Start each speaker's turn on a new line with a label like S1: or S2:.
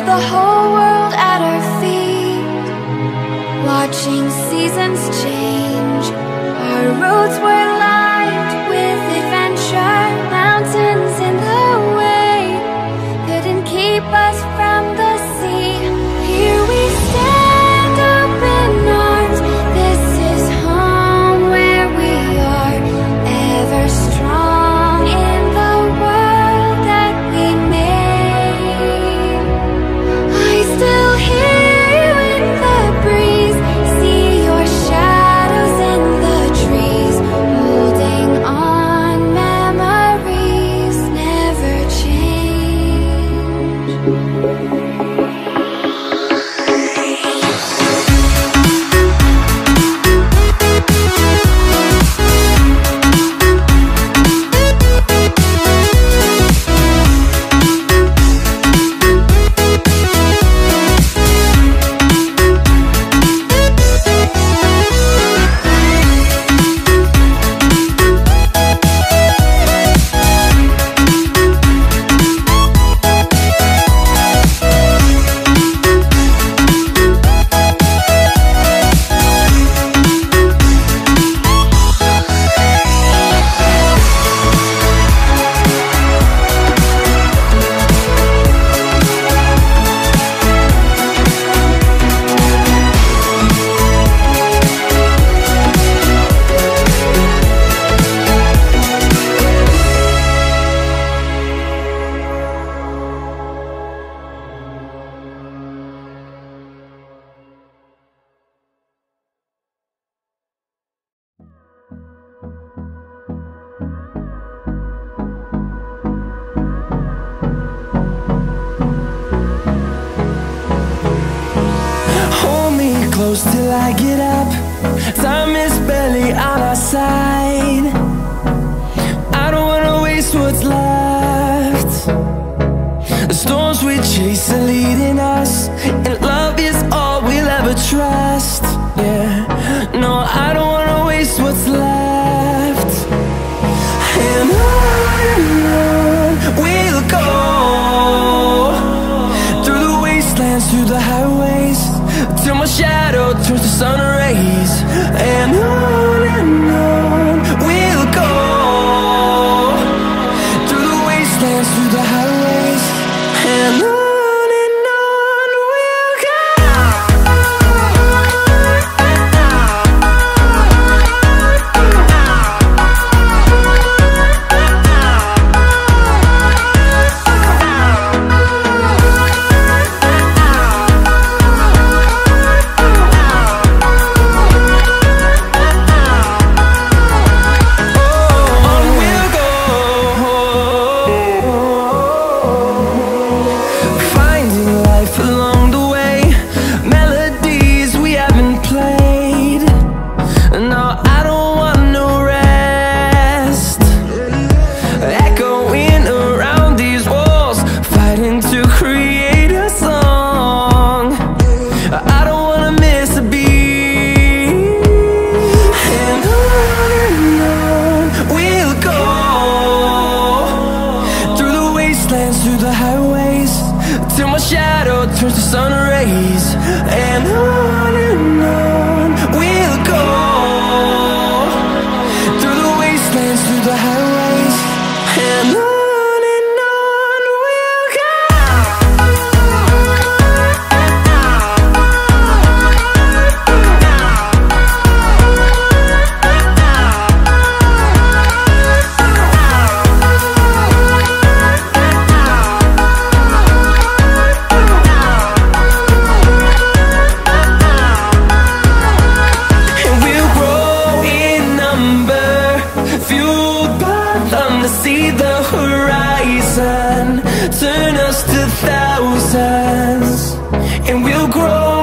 S1: the whole world at our feet, watching seasons change. Our roads were lined with adventure, mountains in the way couldn't keep us from the sea. Here we stand, open arms. This is home where we are, ever strong in the world that we made. I still hear you in the breeze, see your shadows in the trees, holding on, memories never change.
S2: Hold me close till I get up. Time is barely on our side. I don't wanna waste what's left. The storms we chase are leading us, and love is all we'll ever trust. Yeah, no, I don't wanna waste what's left. And on we'll go, through the wastelands, through the highways, till my shadow turns to sun rays. And on we'll go, through the wastelands, through the highways, and on we'll go. Through the highways, till my shadow turns to sun rays. And on we'll go, through the wastelands, through the highways, and on we'll go. See the horizon turn us to thousands, and we'll grow